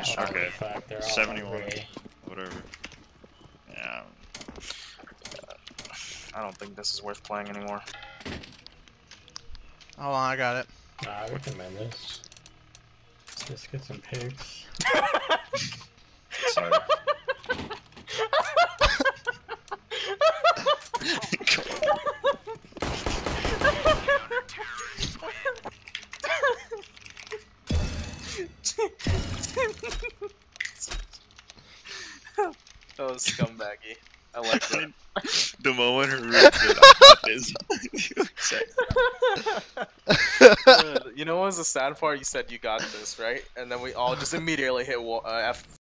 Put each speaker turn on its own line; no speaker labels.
sure.
Okay.
Fuck, they're all
71.
hungry.
Whatever. Yeah.
I don't think this is worth playing anymore.
Hold on, I got it.
Nah, we can win this. Let's just get some pigs.
Sorry.
That was scumbaggy. I like that.
The moment her roots said, I got this.
You know what was the sad part? You said you got this, right? And then we all just immediately hit F